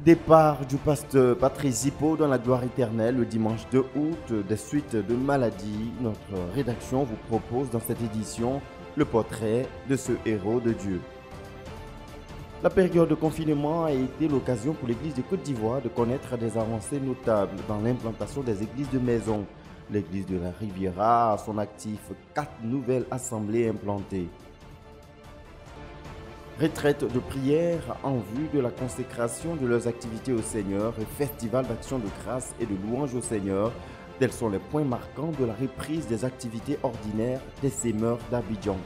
Départ du pasteur Patrice Zippo dans la gloire éternelle le dimanche 2 août des suites de maladies. Notre rédaction vous propose dans cette édition le portrait de ce héros de Dieu. La période de confinement a été l'occasion pour l'Église de Côte d'Ivoire de connaître des avancées notables dans l'implantation des églises de maison. L'Église de la Riviera a à son actif 4 nouvelles assemblées implantées. Retraite de prière en vue de la consécration de leurs activités au Seigneur et festival d'action de grâce et de louange au Seigneur, tels sont les points marquants de la reprise des activités ordinaires des Semeurs d'Abidjan.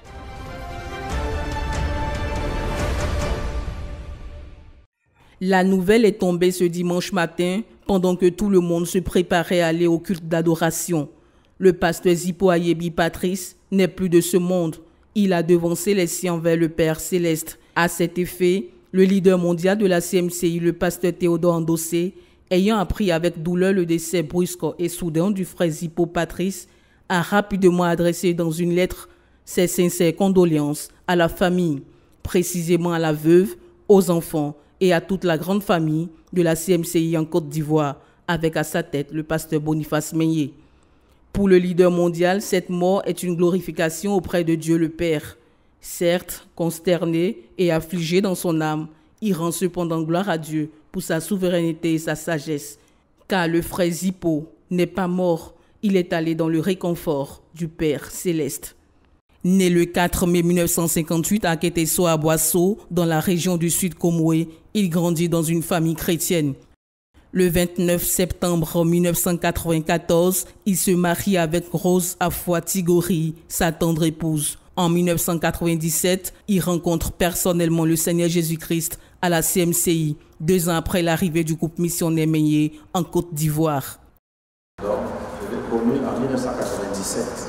La nouvelle est tombée ce dimanche matin pendant que tout le monde se préparait à aller au culte d'adoration. Le pasteur Zippo Ayebi Patrice n'est plus de ce monde. Il a devancé les siens vers le Père Céleste. À cet effet, le leader mondial de la CMCI, le pasteur Théodore Andossé, ayant appris avec douleur le décès brusque et soudain du frère Zippo Patrice, a rapidement adressé dans une lettre ses sincères condoléances à la famille, précisément à la veuve, aux enfants et à toute la grande famille de la CMCI en Côte d'Ivoire, avec à sa tête le pasteur Boniface Meignet. Pour le leader mondial, cette mort est une glorification auprès de Dieu le Père. Certes, consterné et affligé dans son âme, il rend cependant gloire à Dieu pour sa souveraineté et sa sagesse. Car le frère Zippo n'est pas mort, il est allé dans le réconfort du Père Céleste. Né le 4 mai 1958 à Keteso à Boisseau, dans la région du Sud Comoé, il grandit dans une famille chrétienne. Le 29 septembre 1994, il se marie avec Rose Afua Tigori, sa tendre épouse. En 1997, il rencontre personnellement le Seigneur Jésus-Christ à la CMCI, 2 ans après l'arrivée du groupe missionnaire Meignet en Côte d'Ivoire. Donc, je l'ai promu en 1997.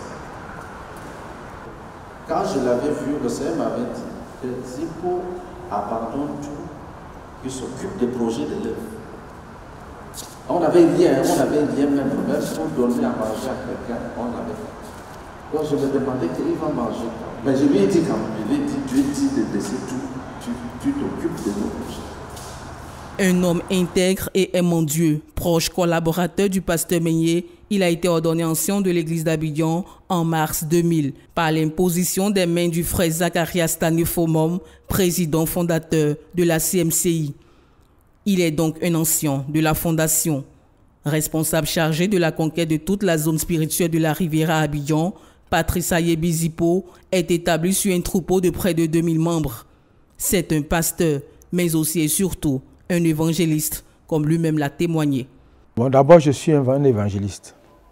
Quand je l'avais vu, le Seigneur m'avait dit que Zippo abandonne tout, il s'occupe des projets de l'œuvre. On avait rien même pour donner à manger à quelqu'un, on avait fait. Donc je me demandais qu'il va manger. Mais je lui ai dit quand même, je lui ai dit, Dieu dit de laisser tout, tu t'occupes de nos projets. Un homme intègre et aimant Dieu, proche collaborateur du pasteur Meignet, il a été ordonné ancien de l'église d'Abidjan en mars 2000 par l'imposition des mains du frère Zacharias Tanefomom, président fondateur de la CMCI. Il est donc un ancien de la fondation. Responsable chargé de la conquête de toute la zone spirituelle de la Riviera à Abidjan, Patrice Ayebi Zippo est établi sur un troupeau de près de 2000 membres. C'est un pasteur, mais aussi et surtout un évangéliste, comme lui-même l'a témoigné. Bon, d'abord, je suis un évangéliste.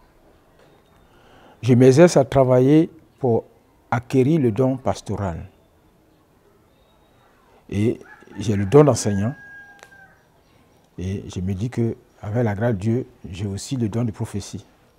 Je m'exerce à travailler pour acquérir le don pastoral. Et j'ai le don d'enseignant. Et je me dis qu'avec la grâce de Dieu, j'ai aussi le don de prophétie.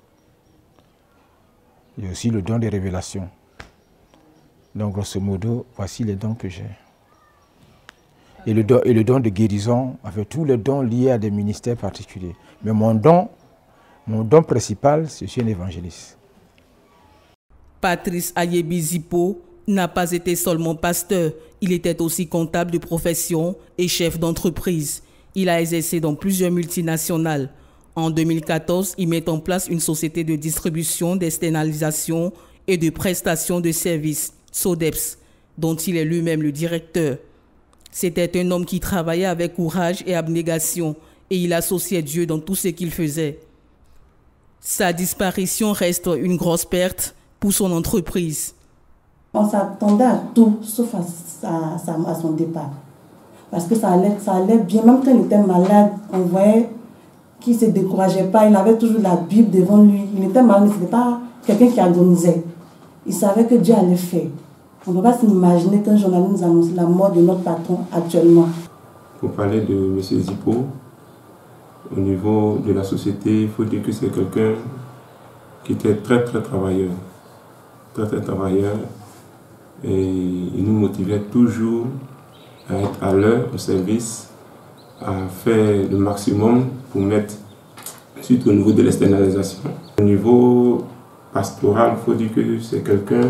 J'ai aussi le don de révélation. Donc, grosso modo, voici les dons que j'ai. Et le don de guérison, avec tous les dons liés à des ministères particuliers. Mais mon don principal, c'est que je suis un évangéliste. Patrice Ayebi Zippo n'a pas été seulement pasteur, il était aussi comptable de profession et chef d'entreprise. Il a exercé dans plusieurs multinationales. En 2014, il met en place une société de distribution, d'externalisation et de prestation de services, SODEPS, dont il est lui-même le directeur. C'était un homme qui travaillait avec courage et abnégation et il associait Dieu dans tout ce qu'il faisait. Sa disparition reste une grosse perte pour son entreprise. On s'attendait à tout, sauf à son départ. Parce que ça allait bien. Même quand il était malade, on voyait qu'il ne se décourageait pas. Il avait toujours la Bible devant lui. Il était malade, mais ce n'était pas quelqu'un qui agonisait. Il savait que Dieu allait faire. On ne peut pas s'imaginer qu'un journaliste nous annonce la mort de notre patron actuellement. Pour parler de M. Zippo, au niveau de la société, il faut dire que c'est quelqu'un qui était très travailleur. Très travailleur. Et il nous motivait toujours à être à l'heure au service, à faire le maximum pour mettre, surtout au niveau de l'externalisation. Au niveau pastoral, il faut dire que c'est quelqu'un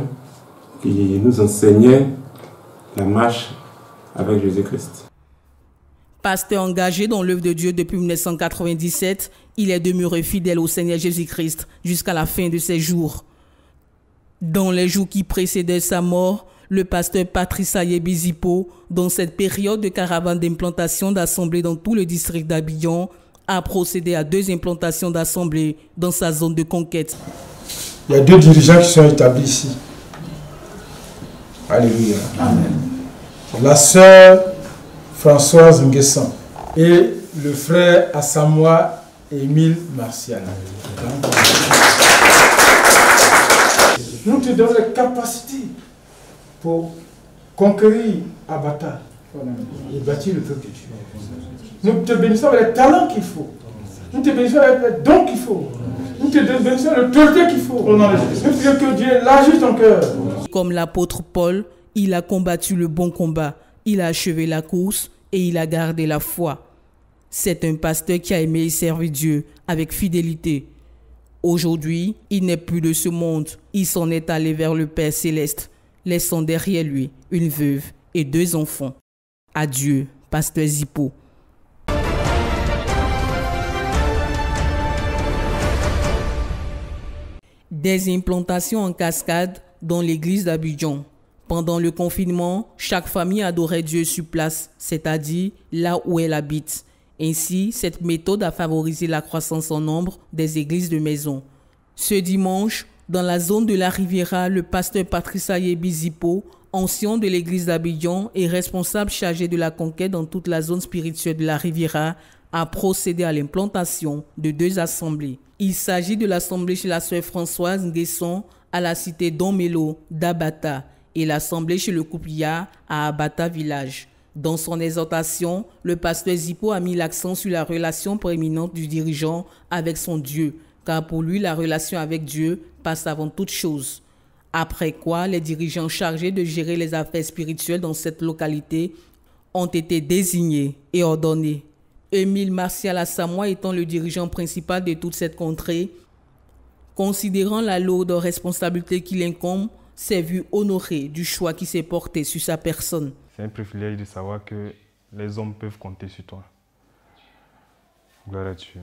qui nous enseignait la marche avec Jésus-Christ. Pasteur engagé dans l'œuvre de Dieu depuis 1997, il est demeuré fidèle au Seigneur Jésus-Christ jusqu'à la fin de ses jours. Dans les jours qui précédaient sa mort, le pasteur Patrice Ayebi Zipo, dans cette période de caravane d'implantation d'assemblées dans tout le district d'Abidjan, a procédé à 2 implantations d'assemblées dans sa zone de conquête. Il y a 2 dirigeants qui sont établis ici. Alléluia. Amen. La sœur Françoise Nguessan et le frère Asamoah Émile Martial. Nous te donnons les capacités pour conquérir Abata et bâtir le peuple de Dieu. Nous te bénissons avec les talents qu'il faut. Nous te bénissons avec les dons qu'il faut. Nous te bénissons avec l'autorité qu'il faut. Nous prions que Dieu élargisse ton cœur. Comme l'apôtre Paul, il a combattu le bon combat. Il a achevé la course et il a gardé la foi. C'est un pasteur qui a aimé et servi Dieu avec fidélité. Aujourd'hui, il n'est plus de ce monde. Il s'en est allé vers le Père Céleste, laissant derrière lui une veuve et 2 enfants. Adieu, pasteur Zipo. Des implantations en cascade dans l'église d'Abidjan. Pendant le confinement, chaque famille adorait Dieu sur place, c'est-à-dire là où elle habite. Ainsi, cette méthode a favorisé la croissance en nombre des églises de maison. Ce dimanche, dans la zone de la Riviera, le pasteur Patrice Ayebi Zipo, ancien de l'église d'Abidjan et responsable chargé de la conquête dans toute la zone spirituelle de la Riviera, a procédé à l'implantation de 2 assemblées. Il s'agit de l'assemblée chez la sœur Françoise Nguessan à la cité Domelo d'Abata et l'assemblée chez le Kouplia à Abata Village. Dans son exhortation, le pasteur Zipo a mis l'accent sur la relation prééminente du dirigeant avec son Dieu, car pour lui, la relation avec Dieu passe avant toute chose. Après quoi, les dirigeants chargés de gérer les affaires spirituelles dans cette localité ont été désignés et ordonnés. Émile Martial Asamoah étant le dirigeant principal de toute cette contrée, considérant la lourde responsabilité qui l'incombe, s'est vu honoré du choix qui s'est porté sur sa personne. C'est un privilège de savoir que les hommes peuvent compter sur toi. Gloire à Dieu.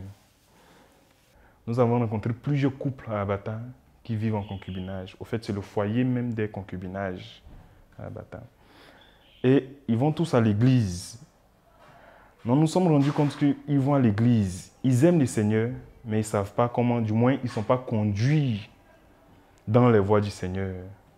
Nous avons rencontré plusieurs couples à Abata qui vivent en concubinage. Au fait, c'est le foyer même des concubinages à Abata. Et ils vont tous à l'église. Nous nous sommes rendus compte qu'ils vont à l'église. Ils aiment le Seigneur, mais ils ne savent pas comment, du moins, ils ne sont pas conduits dans les voies du Seigneur.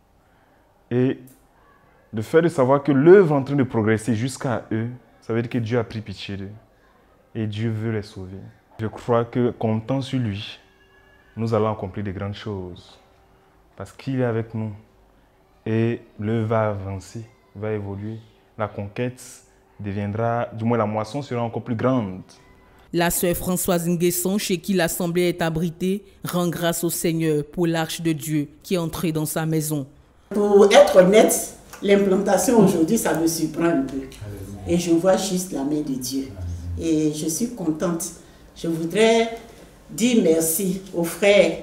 Et le fait de savoir que l'œuvre est en train de progresser jusqu'à eux, ça veut dire que Dieu a pris pitié d'eux. Et Dieu veut les sauver. Je crois que, comptant sur lui, nous allons accomplir de grandes choses. Parce qu'il est avec nous. Et l'œuvre va avancer, va évoluer. La conquête deviendra, du moins la moisson sera encore plus grande. La sœur Françoise Nguessan, chez qui l'assemblée est abritée, rend grâce au Seigneur pour l'arche de Dieu qui est entrée dans sa maison. Pour être honnête, l'implantation aujourd'hui, ça me surprend un peu. Et je vois juste la main de Dieu. Et je suis contente. Je voudrais dire merci aux frères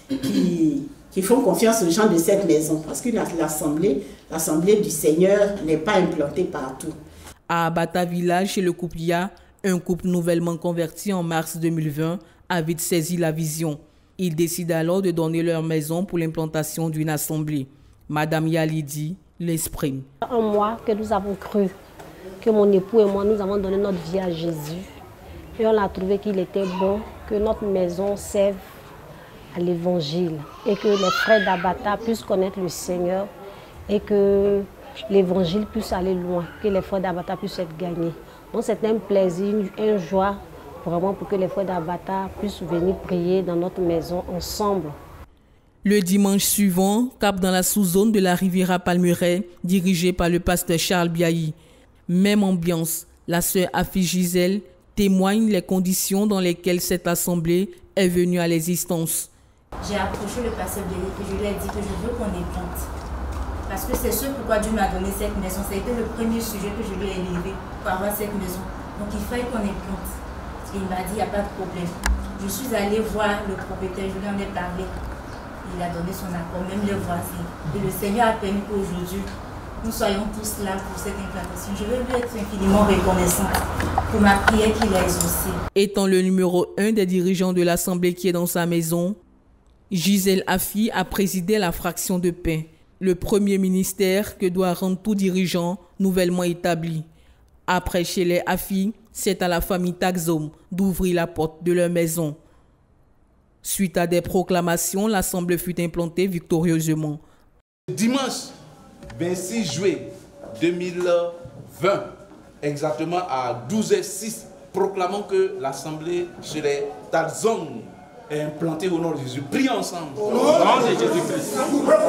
qui font confiance aux gens de cette maison. Parce que l'assemblée du Seigneur n'est pas implantée partout. À Abata Village, chez le Kouplia, un couple nouvellement converti en mars 2020 a vite saisi la vision. Ils décident alors de donner leur maison pour l'implantation d'une assemblée. Madame Yalidi l'exprime. En moi, que nous avons cru que mon époux et moi, nous avons donné notre vie à Jésus. Et on a trouvé qu'il était bon que notre maison serve à l'évangile et que les frères d'Abata puissent connaître le Seigneur et que l'évangile puisse aller loin, que les frères d'Abata puissent être gagnés. Donc c'est un plaisir, une joie vraiment pour que les frères d'Abata puissent venir prier dans notre maison ensemble. Le dimanche suivant, cap dans la sous-zone de la Riviera Palmeraie, dirigée par le pasteur Charles Biahi. Même ambiance, la sœur Afi Gisèle témoigne les conditions dans lesquelles cette assemblée est venue à l'existence. J'ai approché le pasteur Biahi et je lui ai dit que je veux qu'on implante. Parce que c'est ce pourquoi Dieu m'a donné cette maison. Ça a été le premier sujet que je lui ai élevé pour avoir cette maison. Donc il fallait qu'on implante. Et il m'a dit, il n'y a pas de problème. Je suis allée voir le propriétaire, je lui en ai parlé. Il a donné son accord, même les voisins. Et le Seigneur a permis qu'aujourd'hui, nous soyons tous là pour cette implantation. Je veux lui être infiniment reconnaissante pour ma prière qu'il a exaucée. Étant le numéro 1 des dirigeants de l'Assemblée qui est dans sa maison, Gisèle Afi a présidé la fraction de pain, le premier ministère que doit rendre tout dirigeant nouvellement établi. Après chez les Afi, c'est à la famille Taxom d'ouvrir la porte de leur maison. Suite à des proclamations, l'Assemblée fut implantée victorieusement. Dimanche 26 juillet 2020, exactement à 12h06, proclamons que l'Assemblée chez les Taxom est implantée au nom de Jésus. Prions ensemble. Au nom de Jésus-Christ.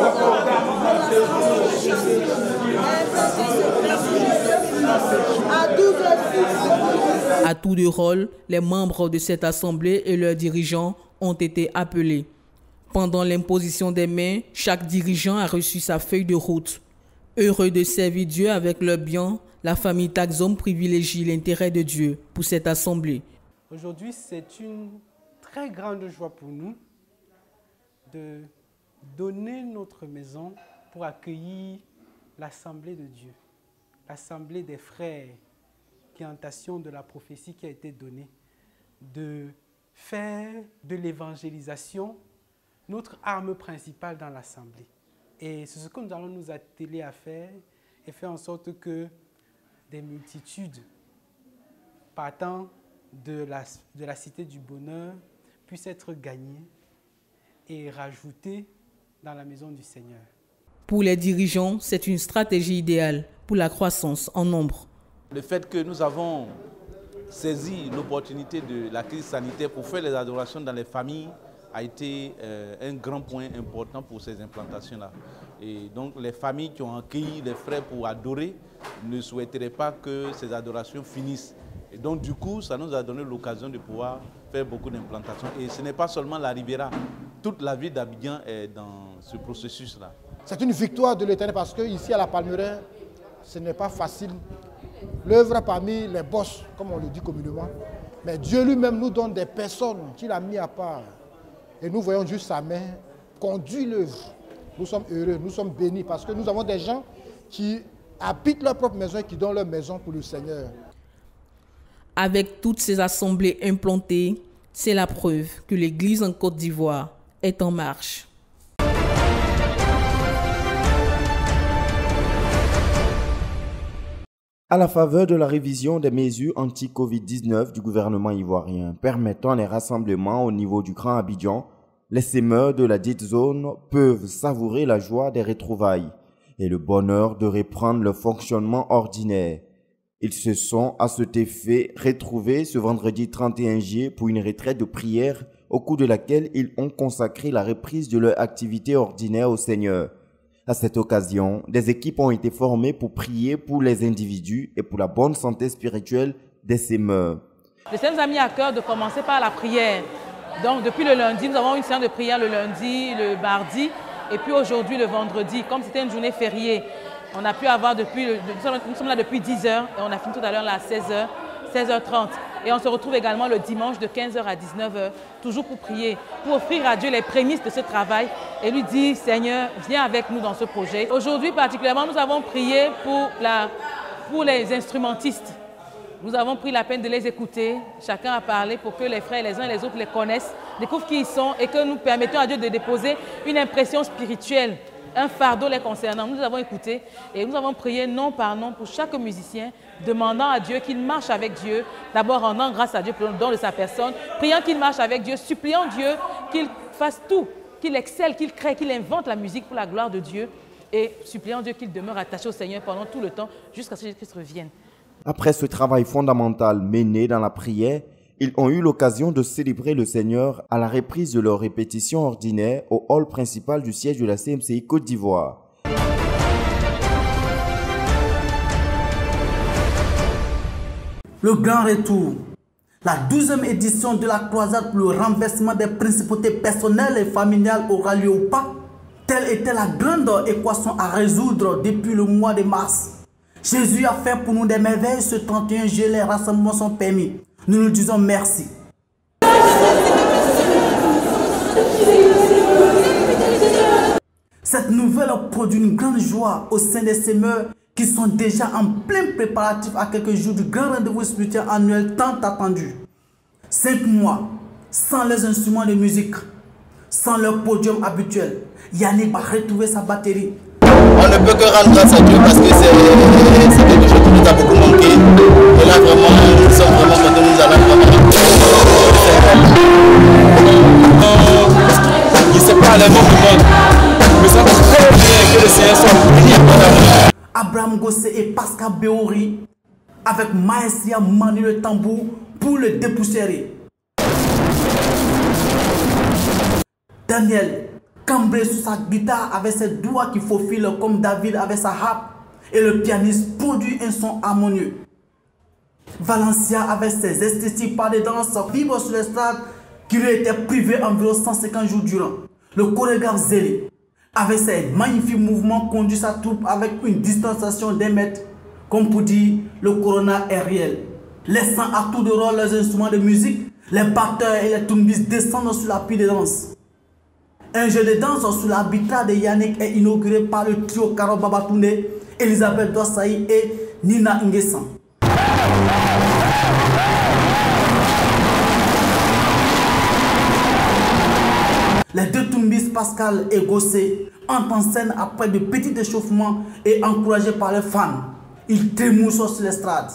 À tour de rôle, les membres de cette assemblée et leurs dirigeants ont été appelés. Pendant l'imposition des mains, chaque dirigeant a reçu sa feuille de route. Heureux de servir Dieu avec leur bien, la famille Taxom privilégie l'intérêt de Dieu pour cette assemblée. Aujourd'hui, c'est une très grande joie pour nous de donner notre maison pour accueillir l'Assemblée de Dieu, l'Assemblée des frères qui est en tentation de la prophétie qui a été donnée, de faire de l'évangélisation notre arme principale dans l'Assemblée. Et c'est ce que nous allons nous atteler à faire et faire en sorte que des multitudes partant de la cité du bonheur puissent être gagnées et rajoutées dans la maison du Seigneur. Pour les dirigeants, c'est une stratégie idéale pour la croissance en nombre. Le fait que nous avons saisi l'opportunité de la crise sanitaire pour faire les adorations dans les familles a été un grand point important pour ces implantations-là. Et donc les familles qui ont accueilli les frères pour adorer ne souhaiteraient pas que ces adorations finissent. Et donc du coup, ça nous a donné l'occasion de pouvoir faire beaucoup d'implantations. Et ce n'est pas seulement la Ribera, toute la ville d'Abidjan est dans ce processus-là. C'est une victoire de l'Éternel parce qu'ici à la Palmeraie, ce n'est pas facile. L'œuvre parmi les boss, comme on le dit communément. Mais Dieu lui-même nous donne des personnes qu'il a mis à part. Et nous voyons juste sa main conduire l'œuvre. Nous sommes heureux, nous sommes bénis parce que nous avons des gens qui habitent leur propre maison et qui donnent leur maison pour le Seigneur. Avec toutes ces assemblées implantées, c'est la preuve que l'Église en Côte d'Ivoire est en marche. À la faveur de la révision des mesures anti-Covid-19 du gouvernement ivoirien permettant les rassemblements au niveau du Grand Abidjan, les semeurs de la dite zone peuvent savourer la joie des retrouvailles et le bonheur de reprendre leur fonctionnement ordinaire. Ils se sont à cet effet retrouvés ce vendredi 31 juillet pour une retraite de prière au cours de laquelle ils ont consacré la reprise de leur activité ordinaire au Seigneur. À cette occasion, des équipes ont été formées pour prier pour les individus et pour la bonne santé spirituelle des semeurs. Le Seigneur nous a mis à cœur de commencer par la prière. Donc depuis le lundi, nous avons une séance de prière le lundi, le mardi et puis aujourd'hui le vendredi. Comme c'était une journée fériée, on a pu avoir nous sommes là depuis 10h et on a fini tout à l'heure là à 16h, 16h30. Et on se retrouve également le dimanche de 15h à 19h, toujours pour prier, pour offrir à Dieu les prémices de ce travail et lui dire, Seigneur, viens avec nous dans ce projet. Aujourd'hui particulièrement, nous avons prié pour les instrumentistes. Nous avons pris la peine de les écouter. Chacun a parlé pour que les frères les uns et les autres les connaissent, découvrent qui ils sont et que nous permettons à Dieu de déposer une impression spirituelle, un fardeau les concernant. Nous avons écouté et nous avons prié nom par nom pour chaque musicien, demandant à Dieu qu'il marche avec Dieu, d'abord rendant grâce à Dieu pour le don de sa personne, priant qu'il marche avec Dieu, suppliant Dieu qu'il fasse tout, qu'il excelle, qu'il crée, qu'il invente la musique pour la gloire de Dieu et suppliant Dieu qu'il demeure attaché au Seigneur pendant tout le temps jusqu'à ce que Jésus-Christ revienne. Après ce travail fondamental mené dans la prière, ils ont eu l'occasion de célébrer le Seigneur à la reprise de leur répétition ordinaire au hall principal du siège de la CMCI Côte d'Ivoire. Le grand retour, la 12e édition de la croisade pour le renversement des principautés personnelles et familiales aura lieu ou pas? Telle était la grande équation à résoudre depuis le mois de mars. Jésus a fait pour nous des merveilles. Ce 31 juillet, les rassemblements sont permis. Nous nous disons merci. Cette nouvelle produit une grande joie au sein des semeurs qui sont déjà en plein préparatif à quelques jours du grand rendez-vous spirituel annuel tant attendu. 5 mois sans les instruments de musique, sans leur podium habituel, Yannick va retrouver sa batterie. On ne peut que rendre grâce à Dieu parce que c'est quelque chose qui nous a beaucoup manqué. Et là vraiment, nous sommes vraiment contents, nous allons vraiment. Il ne sait pas les mots du monde. Mais ça va très bien que le Seigneur soit béni à mon amour. Abraham Gossé et Pascal Béori avec Maestria manie le tambour pour le dépoussiérer. Daniel cambré sur sa guitare avec ses doigts qui faufilent comme David avec sa harpe et le pianiste produit un son harmonieux. Valencia avec ses esthétiques par des danses vibre sur l'estrade qui lui était privé environ 150 jours durant. Le chorégraphe Zélé avec ses magnifiques mouvements conduit sa troupe avec une distanciation d'1 mètre, comme pour dire le corona est réel. Laissant à tour de rôle les instruments de musique, les batteurs et les tumbis descendent sur la piste de danse. Un jeu de danse sous l'arbitrage de Yannick est inauguré par le trio Karo Babatunde, Elisabeth Dossaï et Nina Nguessan. Les deux tumbis Pascal et Gossé entrent en scène après de petits échauffements et encouragés par les fans. Ils trémoussent sur l'estrade.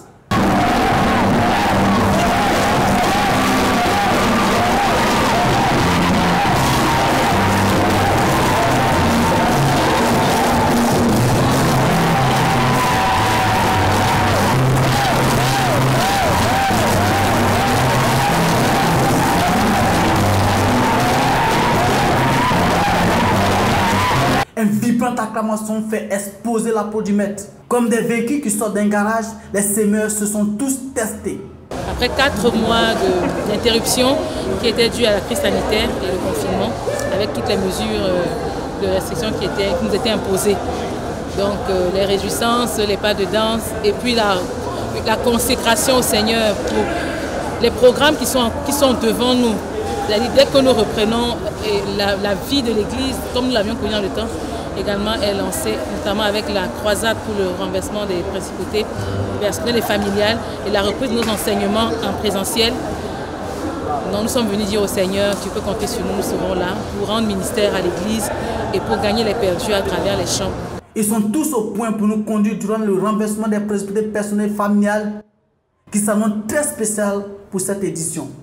Une vibrante acclamation fait exploser l'applaudimètre. Comme des véhicules qui sortent d'un garage, les semeurs se sont tous testés. Après 4 mois d'interruption qui étaient dues à la crise sanitaire et le confinement, avec toutes les mesures de restriction qui nous étaient imposées. Donc les réjouissances, les pas de danse et puis la consécration au Seigneur pour les programmes qui sont devant nous. Dès que nous reprenons la vie de l'Église, comme nous l'avions connu dans le temps, également est lancée, notamment avec la croisade pour le renversement des principautés personnelles et familiales et la reprise de nos enseignements en présentiel. Donc, nous sommes venus dire au Seigneur, tu peux compter sur nous, nous serons là pour rendre ministère à l'Église et pour gagner les perdus à travers les chants. Ils sont tous au point pour nous conduire durant le renversement des principautés personnelles et familiales qui s'annonce très spécial pour cette édition.